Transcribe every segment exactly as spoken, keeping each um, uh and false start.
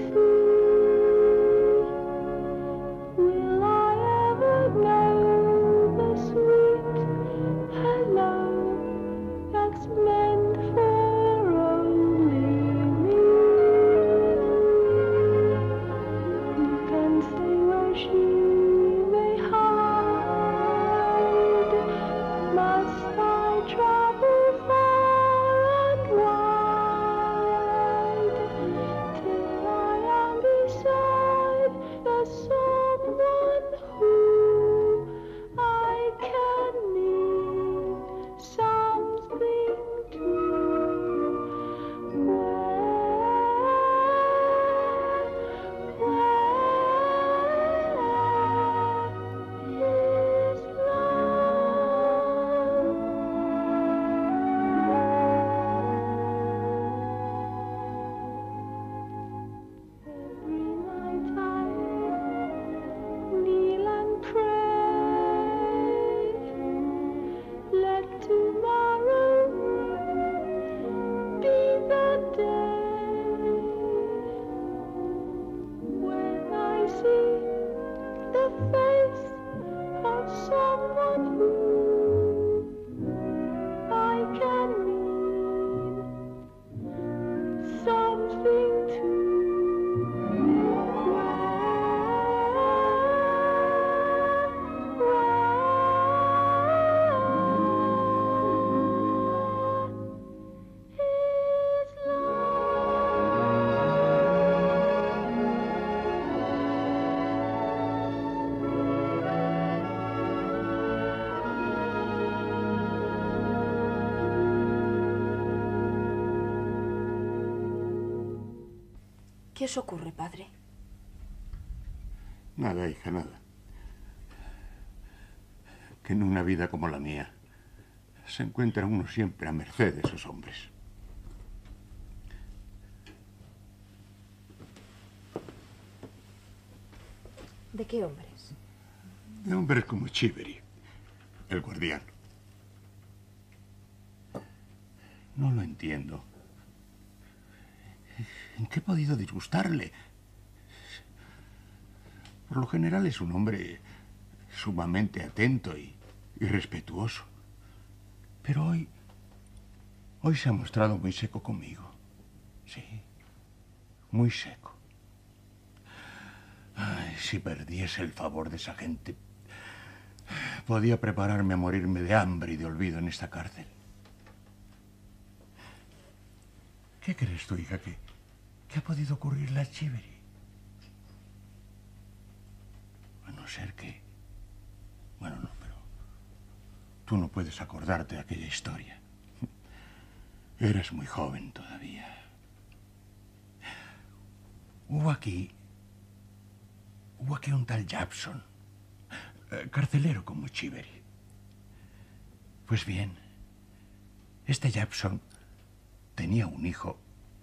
¿Qué os ocurre, padre? Nada, hija, nada. Que en una vida como la mía se encuentra uno siempre a merced de esos hombres. ¿De qué hombres? De hombres como Chiveri, el guardián. No lo entiendo. ¿En qué he podido disgustarle? Por lo general es un hombre sumamente atento y, y respetuoso. Pero hoy... Hoy se ha mostrado muy seco conmigo. Sí, muy seco. Ay, si perdiese el favor de esa gente, podía prepararme a morirme de hambre y de olvido en esta cárcel. ¿Qué crees tú, hija, que, que ha podido ocurrirle a Chiveri? A no ser que... Bueno, no, pero... Tú no puedes acordarte de aquella historia. Eres muy joven todavía. Hubo aquí... Hubo aquí un tal Japson, eh, carcelero como Chiveri. Pues bien, este Japson tenía un hijo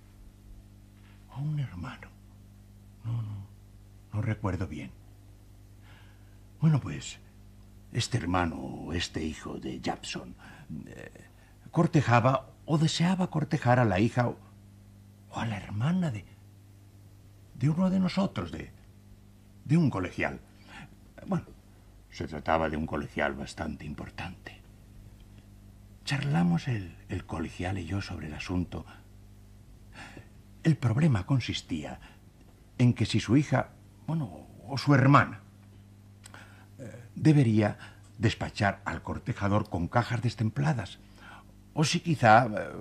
o un hermano. No, no, no recuerdo bien. Bueno, pues, este hermano o este hijo de Japson eh, cortejaba o deseaba cortejar a la hija o, o a la hermana de, de uno de nosotros, de, de un colegial. Bueno, se trataba de un colegial bastante importante. Charlamos el, el colegial y yo sobre el asunto. El problema consistía en que si su hija, bueno, o su hermana, eh, debería despachar al cortejador con cajas destempladas, o si quizá eh,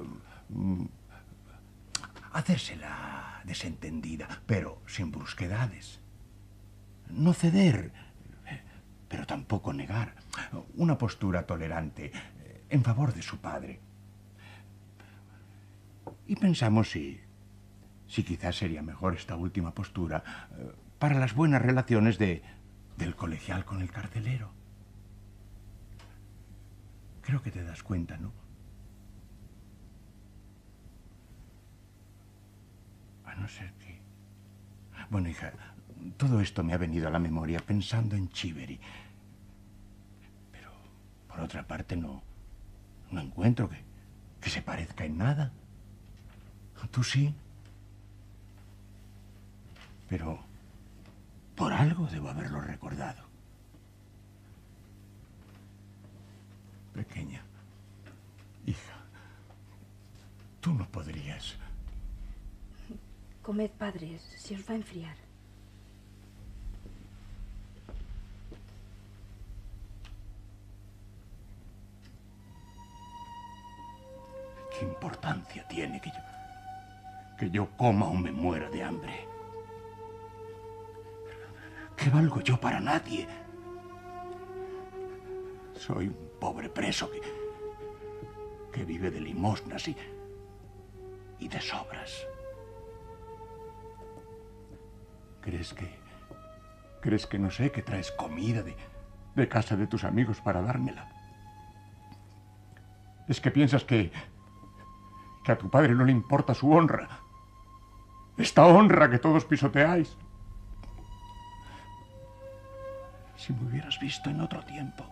hacérsela desentendida, pero sin brusquedades. No ceder, pero tampoco negar. Una postura tolerante en favor de su padre. Y pensamos si, si quizás sería mejor esta última postura eh, para las buenas relaciones de, del colegial con el carcelero. Creo que te das cuenta, ¿no? A no ser que... Bueno, hija, todo esto me ha venido a la memoria pensando en Chiveri. Pero, por otra parte, no, no encuentro que, que se parezca en nada. ¿Tú sí? Pero por algo debo haberlo recordado. Pequeña, hija, tú no podrías. Comed, padre, se os va a enfriar. ¿Qué importancia tiene que yo, que yo coma o me muera de hambre? ¿Qué valgo yo para nadie? Soy un pobre preso que, que vive de limosnas y, y de sobras. ¿Crees que, crees que no sé que traes comida de, de casa de tus amigos para dármela? ¿Es que piensas que, que a tu padre no le importa su honra? Esta honra que todos pisoteáis. Si me hubieras visto en otro tiempo.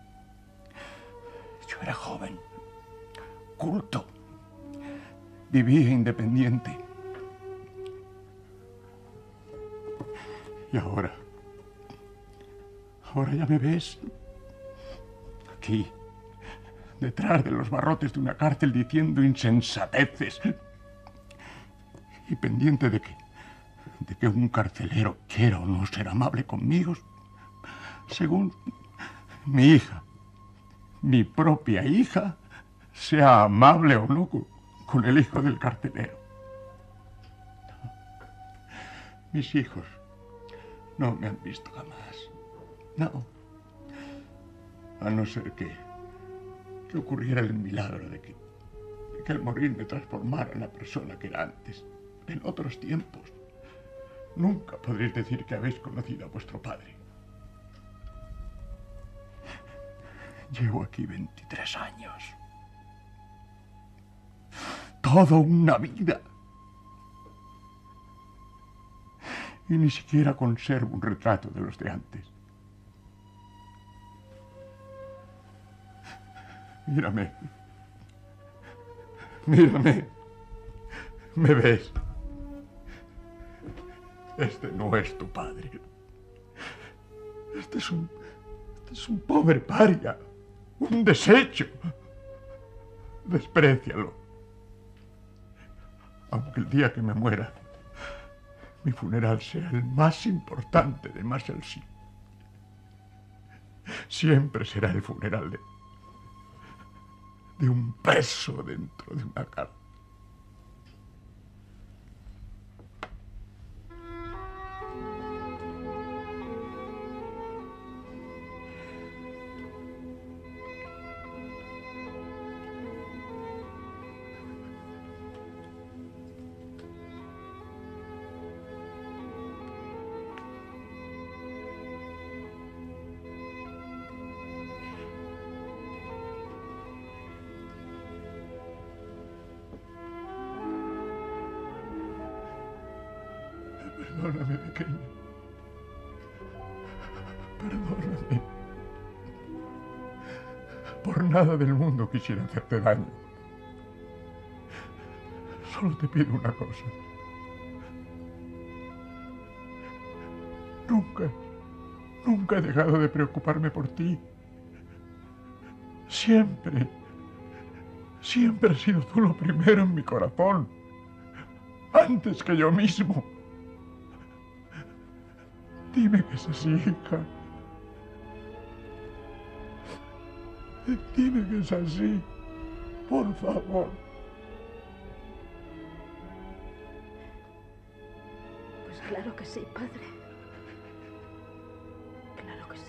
Yo era joven, culto, vivía independiente. Y ahora, ahora ya me ves aquí, detrás de los barrotes de una cárcel diciendo insensateces y pendiente de que, de que un carcelero quiera o no ser amable conmigo, según mi hija, mi propia hija, sea amable o no con, con el hijo del carcelero. Mis hijos no me han visto jamás. No. A no ser que, que ocurriera el milagro de que, de que el morir me transformara en la persona que era antes, en otros tiempos. Nunca podréis decir que habéis conocido a vuestro padre. Llevo aquí veintitrés años. Toda una vida. Y ni siquiera conservo un retrato de los de antes. Mírame. Mírame. ¿Me ves? Este no es tu padre. Este es un... Este es un pobre paria. Un desecho. Desprécialo. Aunque el día que me muera, mi funeral sea el más importante de Marshallsea. Siempre será el funeral de, de un preso dentro de una cárcel. Perdóname, pequeña. Perdóname. Por nada del mundo quisiera hacerte daño. Solo te pido una cosa. Nunca, nunca he dejado de preocuparme por ti. Siempre, siempre has sido tú lo primero en mi corazón. Antes que yo mismo. Dime que es así, hija. Dime que es así. Por favor. Pues claro que sí, padre. Claro que sí.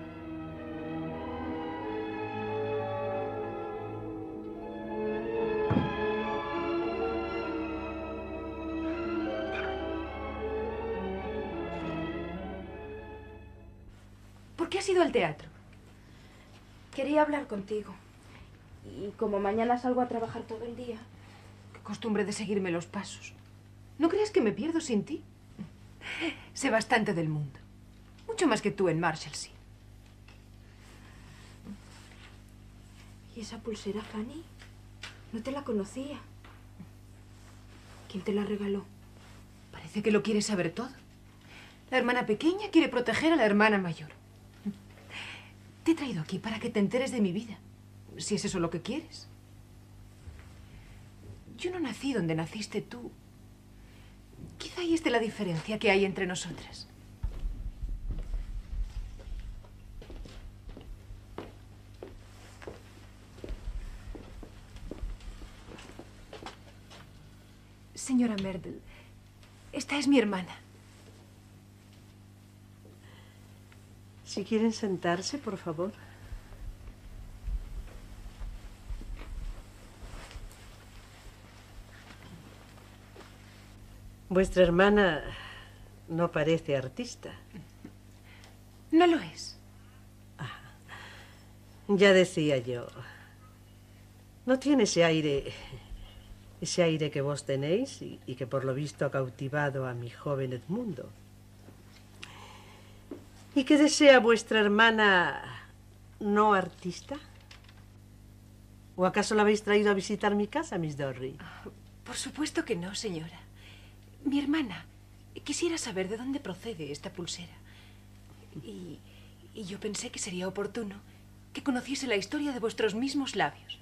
¿Por qué has ido al teatro? Quería hablar contigo. Y como mañana salgo a trabajar todo el día, qué costumbre de seguirme los pasos. ¿No crees que me pierdo sin ti? Sé bastante del mundo. Mucho más que tú en Marshallsea. ¿Y esa pulsera, Fanny? No te la conocía. ¿Quién te la regaló? Parece que lo quieres saber todo. La hermana pequeña quiere proteger a la hermana mayor. Te he traído aquí para que te enteres de mi vida, si es eso lo que quieres. Yo no nací donde naciste tú. Quizá ahí esté la diferencia que hay entre nosotras. Señora Merdle, esta es mi hermana. Si quieren sentarse, por favor. Vuestra hermana no parece artista. No lo es. Ah, ya decía yo. No tiene ese aire, ese aire que vos tenéis y, y que por lo visto ha cautivado a mi joven Edmundo. ¿Y qué desea vuestra hermana no artista? ¿O acaso la habéis traído a visitar mi casa, Miss Dorry? Por supuesto que no, señora. Mi hermana quisiera saber de dónde procede esta pulsera. Y, y yo pensé que sería oportuno que conociese la historia de vuestros mismos labios.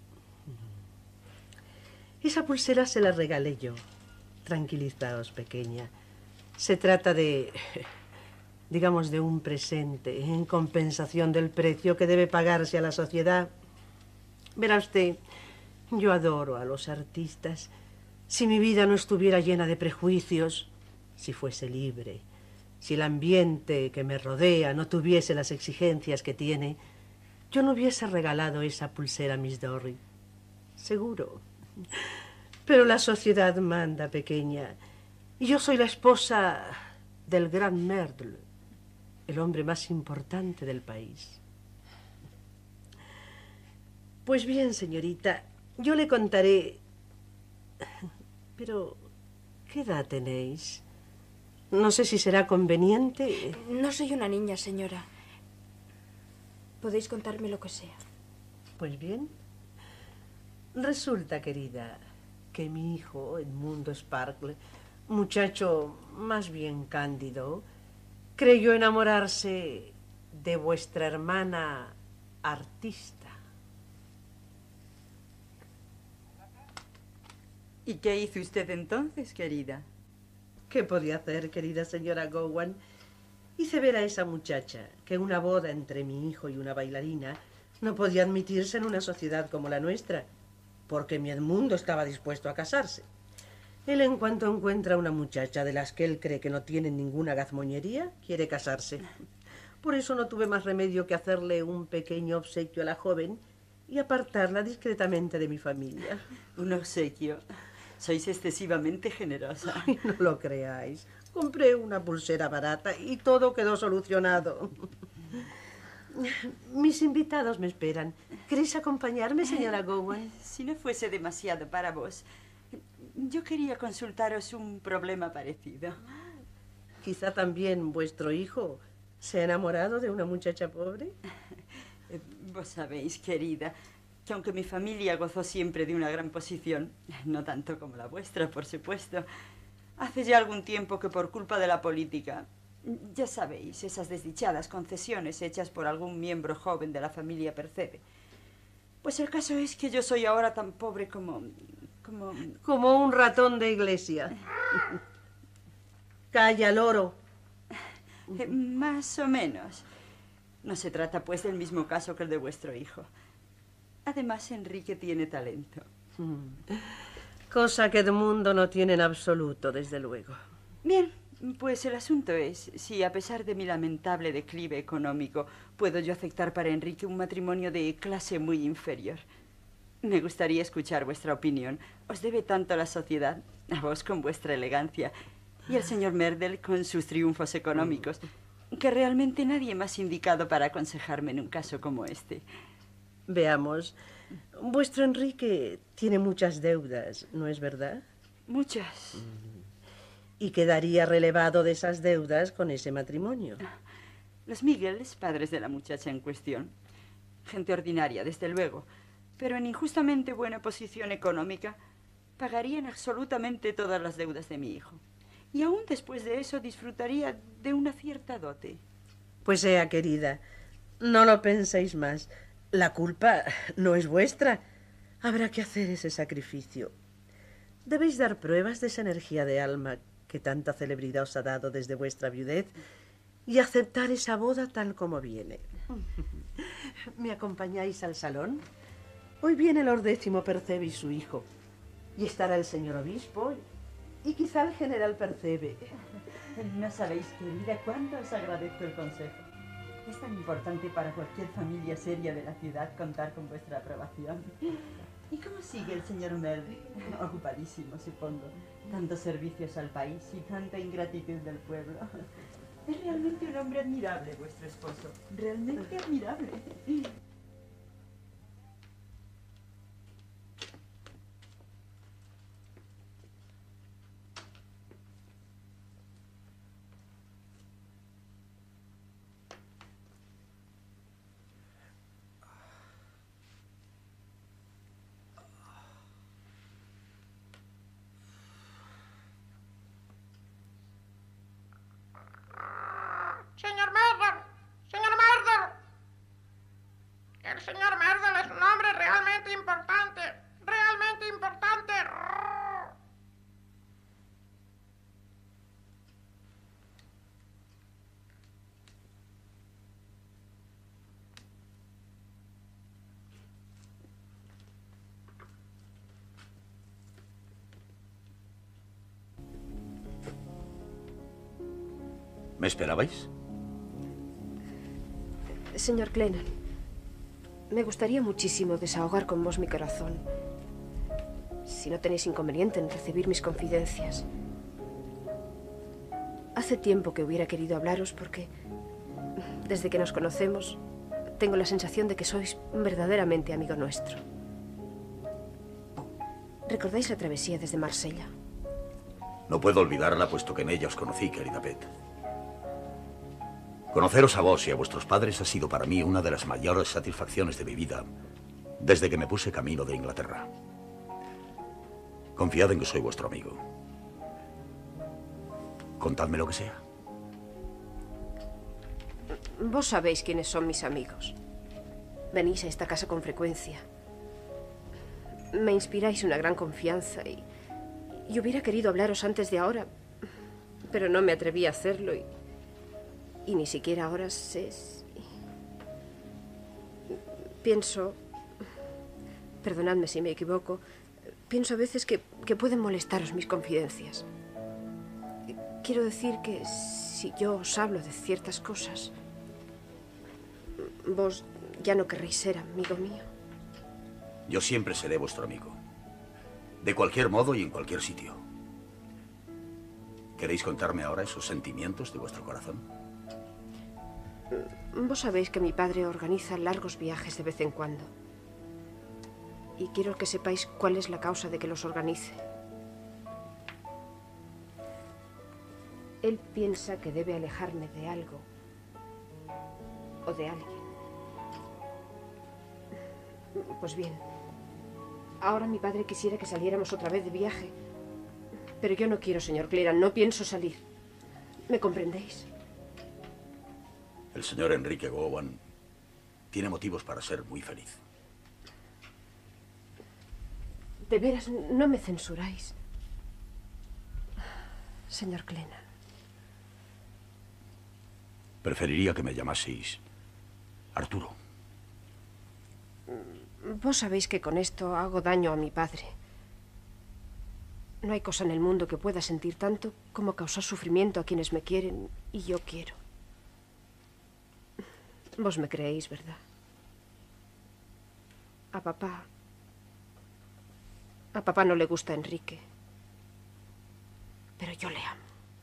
Esa pulsera se la regalé yo. Tranquilizaos, pequeña. Se trata de, digamos, de un presente en compensación del precio que debe pagarse a la sociedad. Verá usted, yo adoro a los artistas. Si mi vida no estuviera llena de prejuicios, si fuese libre, si el ambiente que me rodea no tuviese las exigencias que tiene, yo no hubiese regalado esa pulsera a Miss Dorry. Seguro. Pero la sociedad manda, pequeña. Y yo soy la esposa del gran Merdle, el hombre más importante del país. Pues bien, señorita, yo le contaré... Pero, ¿qué edad tenéis? No sé si será conveniente. No soy una niña, señora. Podéis contarme lo que sea. Pues bien, resulta, querida, que mi hijo, Edmundo Sparkle, muchacho más bien cándido, creyó enamorarse de vuestra hermana artista. ¿Y qué hizo usted entonces, querida? ¿Qué podía hacer, querida señora Gowan? Hice ver a esa muchacha que una boda entre mi hijo y una bailarina no podía admitirse en una sociedad como la nuestra, porque mi Edmundo estaba dispuesto a casarse. Él, en cuanto encuentra una muchacha de las que él cree que no tienen ninguna gazmoñería, quiere casarse. Por eso no tuve más remedio que hacerle un pequeño obsequio a la joven y apartarla discretamente de mi familia. ¿Un obsequio? Sois excesivamente generosa. Ay, no lo creáis. Compré una pulsera barata y todo quedó solucionado. Mis invitados me esperan. ¿Queréis acompañarme, señora Gowan? Si no fuese demasiado para vos, yo quería consultaros un problema parecido. Quizá también vuestro hijo se ha enamorado de una muchacha pobre. Vos sabéis, querida, que aunque mi familia gozó siempre de una gran posición, no tanto como la vuestra, por supuesto, hace ya algún tiempo que por culpa de la política, ya sabéis, esas desdichadas concesiones hechas por algún miembro joven de la familia Percebe, pues el caso es que yo soy ahora tan pobre como... como... Como un ratón de iglesia. Calla, loro. Eh, más o menos. No se trata, pues, del mismo caso que el de vuestro hijo. Además, Enrique tiene talento. Cosa que Edmundo no tiene en absoluto, desde luego. Bien, pues el asunto es si, a pesar de mi lamentable declive económico, puedo yo aceptar para Enrique un matrimonio de clase muy inferior. Me gustaría escuchar vuestra opinión. Os debe tanto la sociedad, a vos con vuestra elegancia, y al señor Merdle con sus triunfos económicos, que realmente nadie más indicado para aconsejarme en un caso como este. Veamos. Vuestro Enrique tiene muchas deudas, ¿no es verdad? Muchas. Y quedaría relevado de esas deudas con ese matrimonio. Los Miguels, padres de la muchacha en cuestión, gente ordinaria, desde luego, pero en injustamente buena posición económica, pagarían absolutamente todas las deudas de mi hijo. Y aún después de eso disfrutaría de una cierta dote. Pues sea, querida, no lo penséis más. La culpa no es vuestra. Habrá que hacer ese sacrificio. Debéis dar pruebas de esa energía de alma que tanta celebridad os ha dado desde vuestra viudez y aceptar esa boda tal como viene. ¿Me acompañáis al salón? Hoy viene Lord Décimo Percebe y su hijo. Y estará el señor obispo y quizá el general Percebe. No sabéis, querida, cuánto os agradezco el consejo. Es tan importante para cualquier familia seria de la ciudad contar con vuestra aprobación. ¿Y cómo sigue el señor Melville? Ocupadísimo, supongo. Tantos servicios al país y tanta ingratitud del pueblo. Es realmente un hombre admirable, vuestro esposo. Realmente admirable. Señor Merdle, señor Merdle. El señor Merdle es un hombre realmente importante, realmente importante. ¿Me esperabais? Señor Clennan, me gustaría muchísimo desahogar con vos mi corazón, si no tenéis inconveniente en recibir mis confidencias. Hace tiempo que hubiera querido hablaros porque, desde que nos conocemos, tengo la sensación de que sois verdaderamente amigo nuestro. ¿Recordáis la travesía desde Marsella? No puedo olvidarla, puesto que en ella os conocí, querida Beth. Conoceros a vos y a vuestros padres ha sido para mí una de las mayores satisfacciones de mi vida desde que me puse camino de Inglaterra. Confiad en que soy vuestro amigo. Contadme lo que sea. Vos sabéis quiénes son mis amigos. Venís a esta casa con frecuencia. Me inspiráis una gran confianza y, y hubiera querido hablaros antes de ahora, pero no me atreví a hacerlo y... Y ni siquiera ahora sé si... Pienso... Perdonadme si me equivoco. Pienso a veces que, que pueden molestaros mis confidencias. Quiero decir que si yo os hablo de ciertas cosas, vos ya no querréis ser amigo mío. Yo siempre seré vuestro amigo. De cualquier modo y en cualquier sitio. ¿Queréis contarme ahora esos sentimientos de vuestro corazón? Vos sabéis que mi padre organiza largos viajes de vez en cuando. Y quiero que sepáis cuál es la causa de que los organice. Él piensa que debe alejarme de algo o de alguien. Pues bien, ahora mi padre quisiera que saliéramos otra vez de viaje. Pero yo no quiero, señor Clennan, no pienso salir. ¿Me comprendéis? El señor Enrique Gowon tiene motivos para ser muy feliz. De veras, no me censuráis. Señor Clennan. Preferiría que me llamaseis Arturo. Vos sabéis que con esto hago daño a mi padre. No hay cosa en el mundo que pueda sentir tanto como causar sufrimiento a quienes me quieren y yo quiero. Vos me creéis, ¿verdad? A papá... A papá no le gusta Enrique. Pero yo le amo.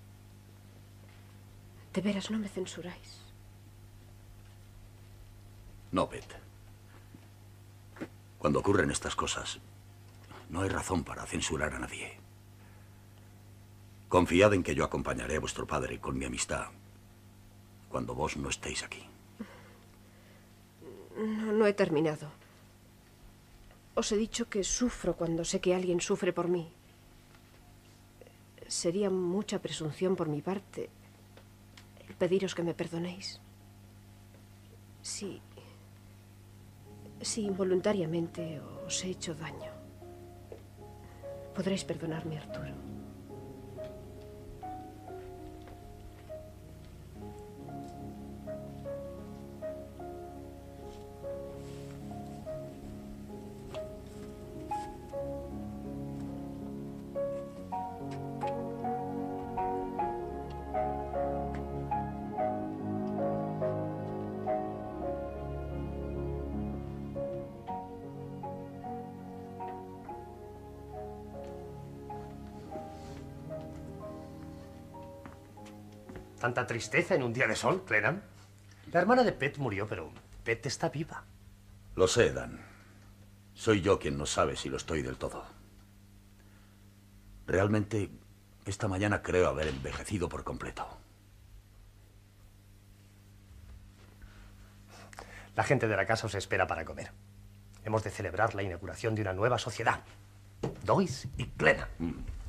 De veras, no me censuráis. No, Beth. Cuando ocurren estas cosas, no hay razón para censurar a nadie. Confiad en que yo acompañaré a vuestro padre con mi amistad cuando vos no estéis aquí. No, no he terminado. Os he dicho que sufro cuando sé que alguien sufre por mí. sería mucha presunción por mi parte el pediros que me perdonéis. Si, si involuntariamente os he hecho daño, podréis perdonarme, Arturo. Tanta tristeza en un día de sol, Clenham. La hermana de Pet murió, pero Pet está viva. Lo sé, Dan. Soy yo quien no sabe si lo estoy del todo. Realmente, esta mañana creo haber envejecido por completo. La gente de la casa os espera para comer. Hemos de celebrar la inauguración de una nueva sociedad. Doris y Clenham. Mm.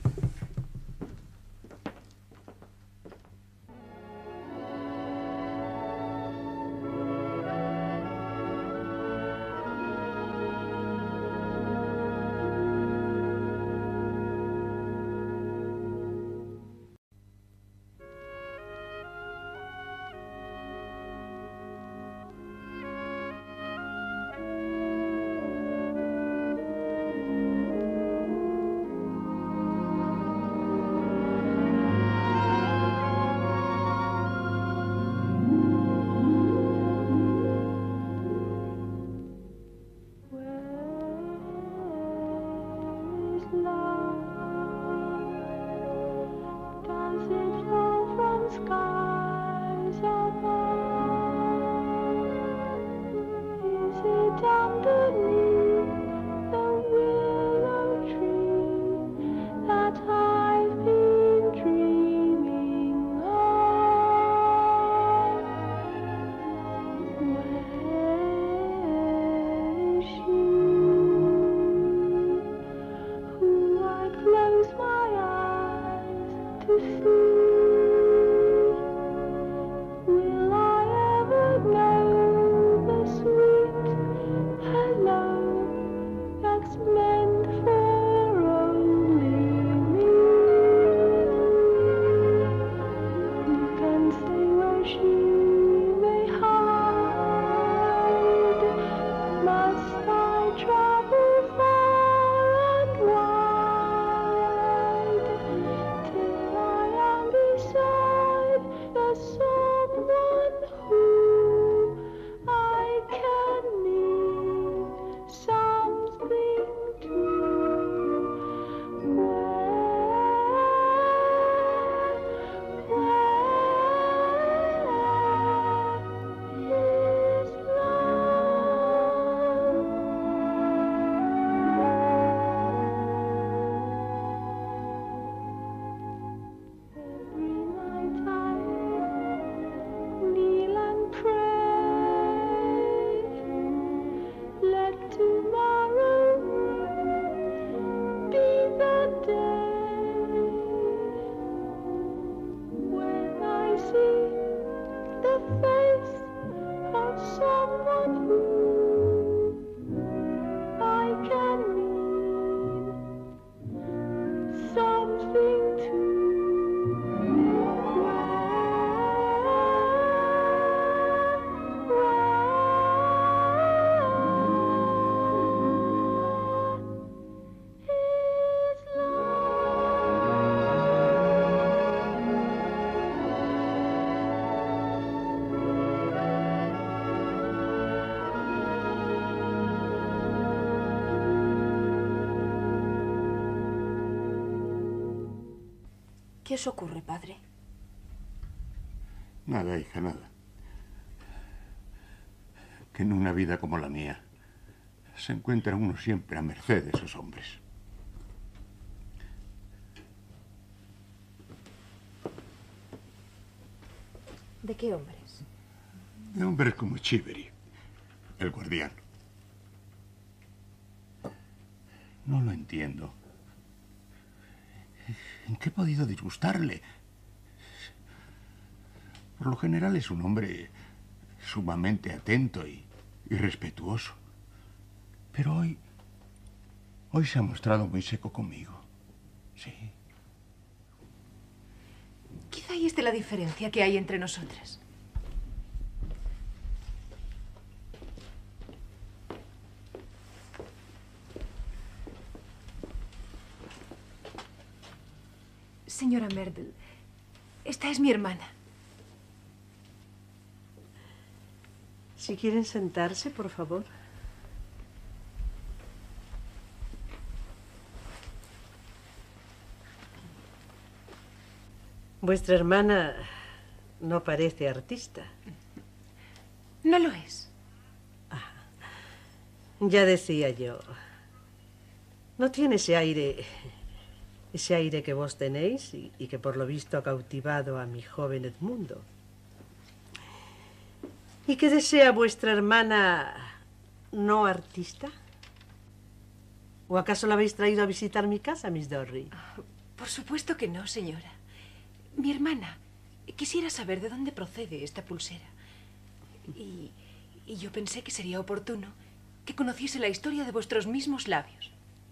¿Qué os ocurre, padre? Nada, hija, nada. Que en una vida como la mía se encuentra uno siempre a merced de esos hombres. ¿De qué hombres? De hombres como Chivery, el guardián. No lo entiendo. ¿En qué he podido disgustarle? Por lo general es un hombre sumamente atento y, y respetuoso. Pero hoy... Hoy se ha mostrado muy seco conmigo. Sí. Quizá ahí esté la diferencia que hay entre nosotras. Señora Merdle, esta es mi hermana. Si quieren sentarse, por favor. Vuestra hermana no parece artista. No lo es. Ah, ya decía yo. No tiene ese aire, ese aire que vos tenéis y, y que por lo visto ha cautivado a mi joven Edmundo. ¿Y qué desea vuestra hermana no artista? ¿O acaso la habéis traído a visitar mi casa, Miss Dorry? Por supuesto que no, señora. Mi hermana quisiera saber de dónde procede esta pulsera. Y, y yo pensé que sería oportuno que conociese la historia de vuestros mismos labios.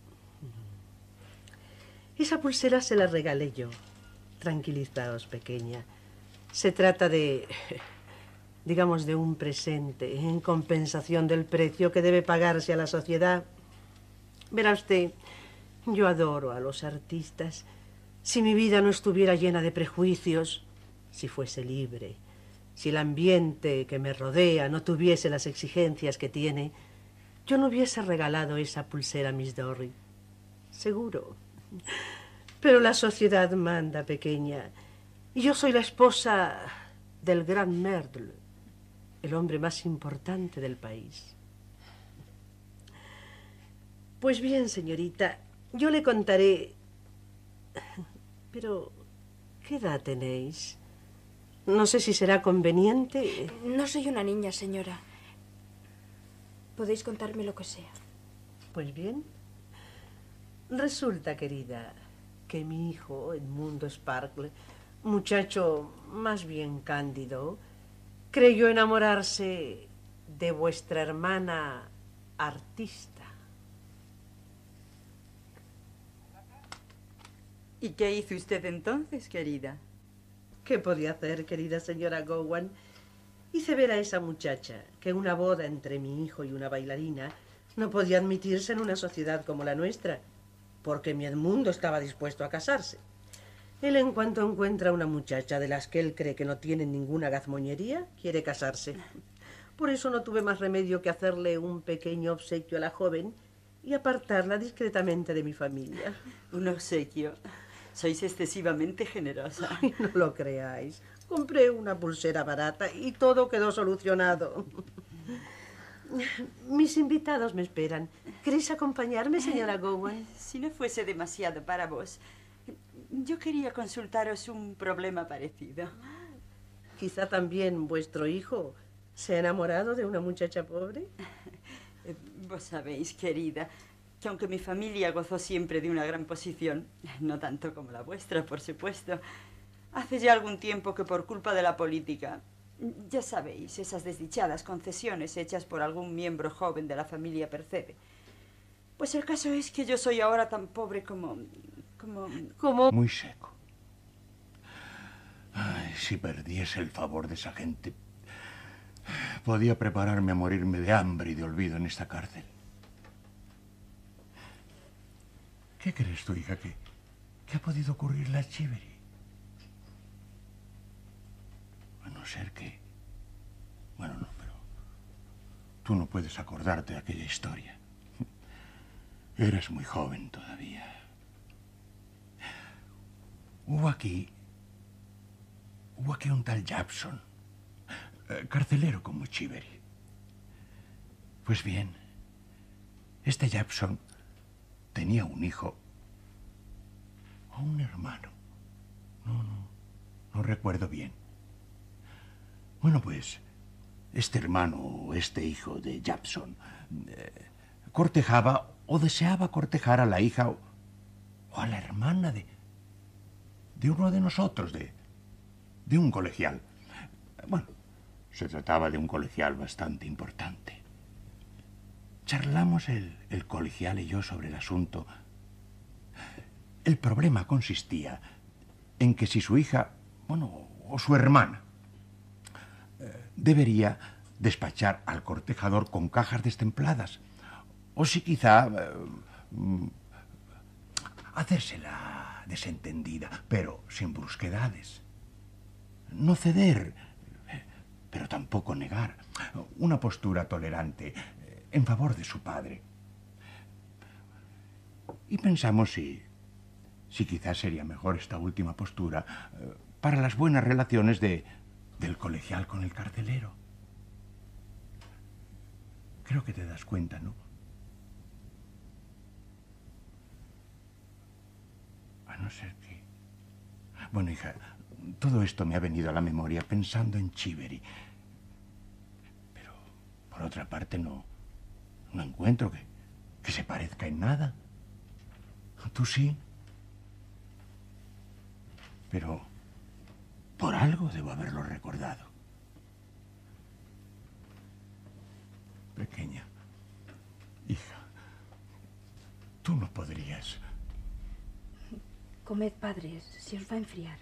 Esa pulsera se la regalé yo. Tranquilizaos, pequeña. Se trata de, digamos, de un presente en compensación del precio que debe pagarse a la sociedad. Verá usted, yo adoro a los artistas. Si mi vida no estuviera llena de prejuicios, si fuese libre, si el ambiente que me rodea no tuviese las exigencias que tiene, yo no hubiese regalado esa pulsera a Miss Dorry. Seguro. Pero la sociedad manda, pequeña. Y yo soy la esposa del gran Merdle, el hombre más importante del país. Pues bien, señorita, yo le contaré... Pero, ¿qué edad tenéis? No sé si será conveniente. No soy una niña, señora. Podéis contarme lo que sea. Pues bien, resulta, querida, que mi hijo, Edmundo Sparkle, muchacho más bien cándido, creyó enamorarse de vuestra hermana artista. ¿Y qué hizo usted entonces, querida? ¿Qué podía hacer, querida señora Gowan? Hice ver a esa muchacha que una boda entre mi hijo y una bailarina no podía admitirse en una sociedad como la nuestra, porque mi Edmundo estaba dispuesto a casarse. Él, en cuanto encuentra una muchacha de las que él cree que no tienen ninguna gazmoñería, quiere casarse. Por eso no tuve más remedio que hacerle un pequeño obsequio a la joven y apartarla discretamente de mi familia. ¿Un obsequio? Sois excesivamente generosa. Ay, no lo creáis. Compré una pulsera barata y todo quedó solucionado. Mis invitados me esperan. ¿Queréis acompañarme, señora Gowan? Si no fuese demasiado para vos, yo quería consultaros un problema parecido. Quizá también vuestro hijo se ha enamorado de una muchacha pobre. Vos sabéis, querida, que aunque mi familia gozó siempre de una gran posición, no tanto como la vuestra, por supuesto, hace ya algún tiempo que por culpa de la política, ya sabéis, esas desdichadas concesiones hechas por algún miembro joven de la familia Percebe, pues el caso es que yo soy ahora tan pobre como... como... como... Muy seco. Ay, si perdiese el favor de esa gente, podía prepararme a morirme de hambre y de olvido en esta cárcel. ¿Qué crees tú, hija, que, que ha podido ocurrirle a Chivery? A no ser que... Bueno, no, pero... Tú no puedes acordarte de aquella historia. Eres muy joven todavía. Hubo aquí... Hubo aquí un tal Japson, eh, carcelero como Chivery. Pues bien, este Japson tenía un hijo o un hermano. No, no, no recuerdo bien. Bueno, pues, este hermano o este hijo de Japson eh, cortejaba o deseaba cortejar a la hija o, o a la hermana de, de uno de nosotros, de, de un colegial. Bueno, se trataba de un colegial bastante importante. Charlamos el, el colegial y yo sobre el asunto. El problema consistía en que si su hija, bueno, o su hermana, eh, debería despachar al cortejador con cajas destempladas, o si quizá eh, hacérsela desentendida, pero sin brusquedades. No ceder, pero tampoco negar. Una postura tolerante en favor de su padre. Y pensamos si, si quizás sería mejor esta última postura eh, para las buenas relaciones de, del colegial con el carcelero. Creo que te das cuenta, ¿no? A no ser que... Bueno, hija, todo esto me ha venido a la memoria pensando en Chiveri. Pero, por otra parte, no, no encuentro que, que se parezca en nada. Tú sí. Pero por algo debo haberlo recordado. Pequeña, hija, tú no podrías... Comed, padres, se os va a enfriar.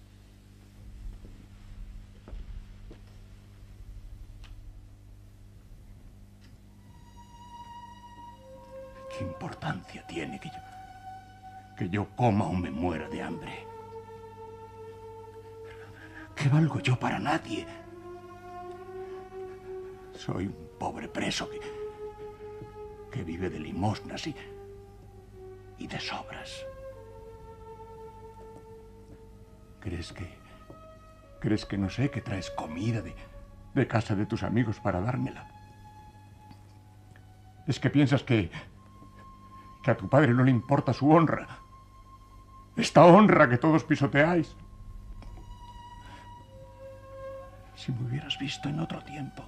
¿Qué importancia tiene que yo, que yo coma o me muera de hambre? ¿Qué valgo yo para nadie? Soy un pobre preso que, que vive de limosnas y, y de sobras. ¿Crees que, crees que no sé que traes comida de, de casa de tus amigos para dármela? ¿Es que piensas que, que a tu padre no le importa su honra? Esta honra que todos pisoteáis. Si me hubieras visto en otro tiempo.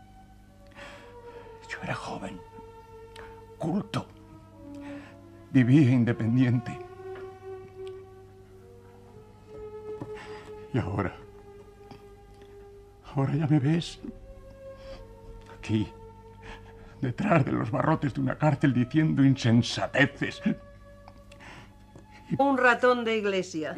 Yo era joven, culto, vivía independiente. Y ahora, ahora ya me ves aquí, detrás de los barrotes de una cárcel diciendo insensateces. Un ratón de iglesia.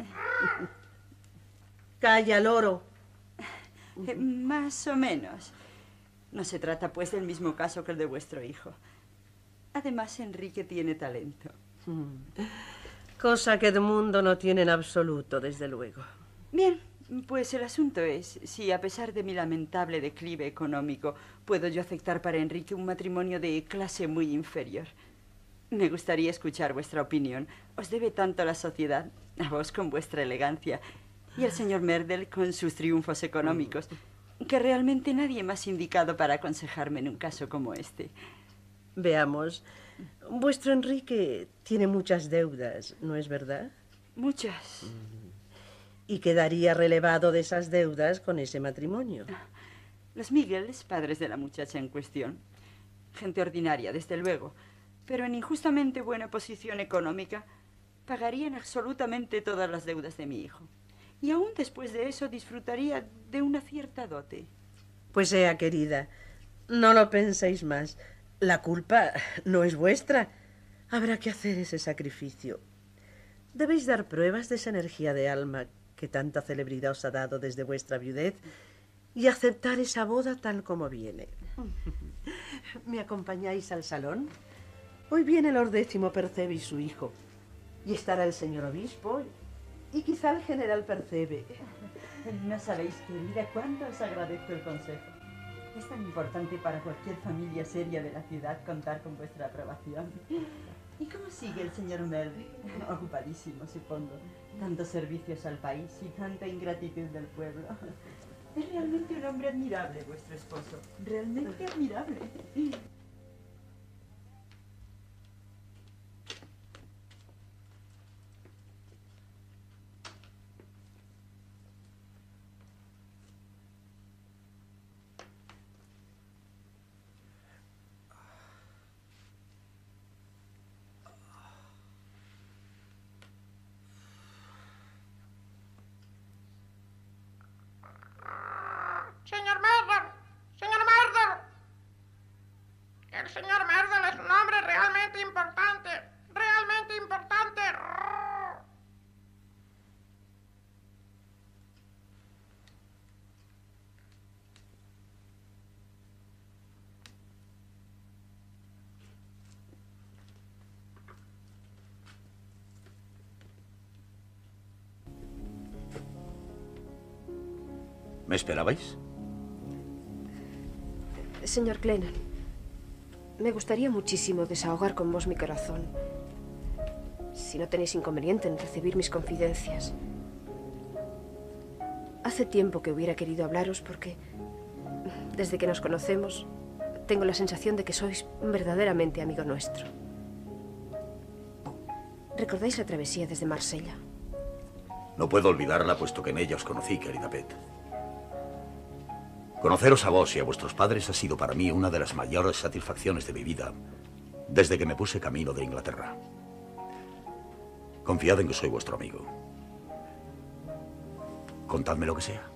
Calla, loro. Eh, más o menos. No se trata, pues, del mismo caso que el de vuestro hijo. Además, Enrique tiene talento. Cosa que Edmundo no tiene en absoluto, desde luego. Bien, pues el asunto es si, a pesar de mi lamentable declive económico, puedo yo aceptar para Enrique un matrimonio de clase muy inferior. Me gustaría escuchar vuestra opinión. Os debe tanto la sociedad, a vos con vuestra elegancia, y al señor Merdel con sus triunfos económicos, que realmente nadie más indicado para aconsejarme en un caso como este. Veamos. Vuestro Enrique tiene muchas deudas, ¿no es verdad? Muchas. Y quedaría relevado de esas deudas con ese matrimonio. Los Miguels, padres de la muchacha en cuestión, gente ordinaria, desde luego, pero en injustamente buena posición económica, pagarían absolutamente todas las deudas de mi hijo. Y aún después de eso disfrutaría de una cierta dote. Pues sea, querida, no lo penséis más. La culpa no es vuestra. Habrá que hacer ese sacrificio. Debéis dar pruebas de esa energía de alma que tanta celebridad os ha dado desde vuestra viudez y aceptar esa boda tal como viene. ¿Me acompañáis al salón? Hoy viene Lord Décimo Percebe y su hijo. Y estará el señor obispo y quizá el general Percebe. No sabéis, querida, cuánto os agradezco el consejo. Es tan importante para cualquier familia seria de la ciudad contar con vuestra aprobación. ¿Y cómo sigue el señor Merdel? Ocupadísimo, supongo. Tantos servicios al país y tanta ingratitud del pueblo. Es realmente un hombre admirable, vuestro esposo. Realmente admirable. señor Merdel es un hombre realmente importante. Realmente importante. ¿Me esperabais? Señor Clennan, me gustaría muchísimo desahogar con vos mi corazón, si no tenéis inconveniente en recibir mis confidencias. Hace tiempo que hubiera querido hablaros porque, desde que nos conocemos, tengo la sensación de que sois verdaderamente amigo nuestro. ¿Recordáis la travesía desde Marsella? No puedo olvidarla, puesto que en ella os conocí, querida Pet. Conoceros a vos y a vuestros padres ha sido para mí una de las mayores satisfacciones de mi vida desde que me puse camino de Inglaterra. Confiad en que soy vuestro amigo. Contadme lo que sea.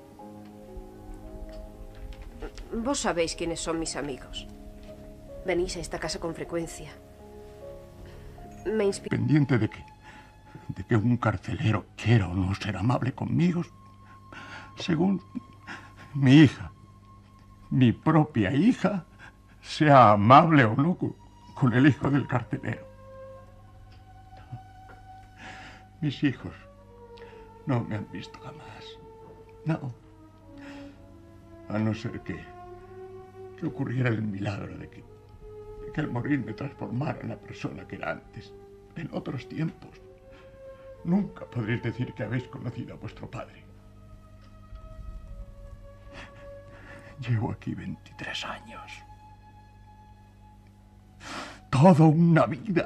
Vos sabéis quiénes son mis amigos. Venís a esta casa con frecuencia. Me inspira... Pendiente de que, de que un carcelero quiera o no ser amable conmigo, según mi hija, mi propia hija, sea amable o no con, con el hijo del carcelero. Mis hijos no me han visto jamás. No. A no ser que, que ocurriera el milagro de que, de que al morir me transformara en la persona que era antes, en otros tiempos. Nunca podréis decir que habéis conocido a vuestro padre. Llevo aquí veintitrés años. Toda una vida.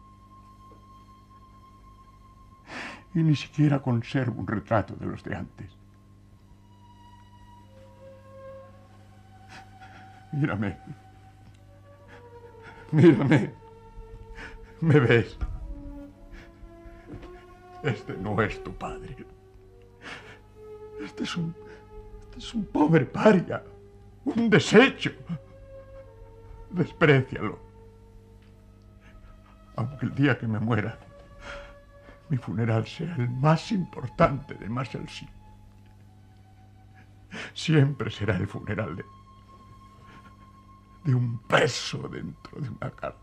Y ni siquiera conservo un retrato de los de antes. Mírame. Mírame. ¿Me ves? Este no es tu padre. Este es un... Este es un pobre paria. Un desecho. Desprécialo. Aunque el día que me muera, mi funeral sea el más importante de Marshalsea. Siempre será el funeral de, de un preso dentro de una cárcel.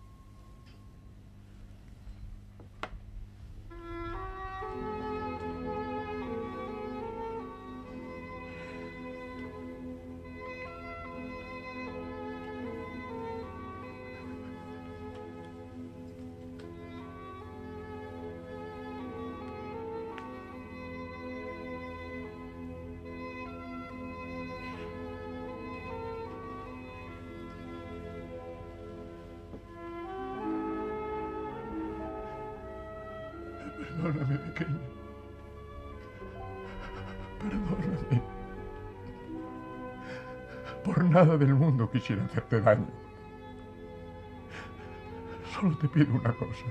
Perdóname, pequeña. Perdóname. Por nada del mundo quisiera hacerte daño. Solo te pido una cosa.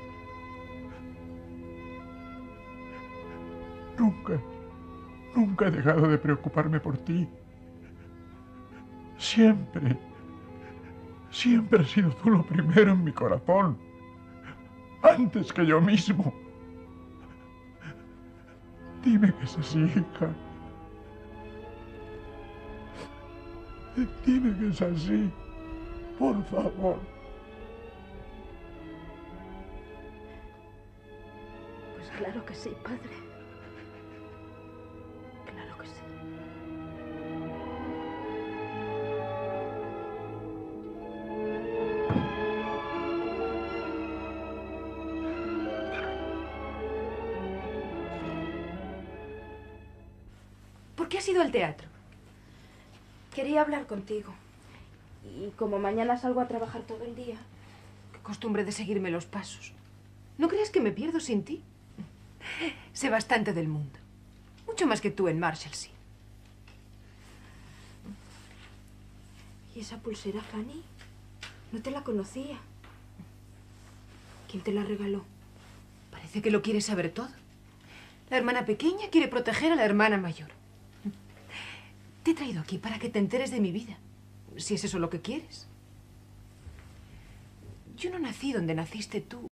Nunca, nunca he dejado de preocuparme por ti. Siempre, siempre has sido tú lo primero en mi corazón. Antes que yo mismo. Dime que es así, hija. Dime que es así. Por favor. Pues claro que sí, padre. Claro que sí. ¿Por qué has ido al teatro? Quería hablar contigo. Y como mañana salgo a trabajar todo el día, qué costumbre de seguirme los pasos. ¿No crees que me pierdo sin ti? Sé bastante del mundo. Mucho más que tú en Marshalsea. ¿Y esa pulsera, Fanny? No te la conocía. ¿Quién te la regaló? Parece que lo quiere saber todo. La hermana pequeña quiere proteger a la hermana mayor. Te he traído aquí para que te enteres de mi vida, si es eso lo que quieres. Yo no nací donde naciste tú.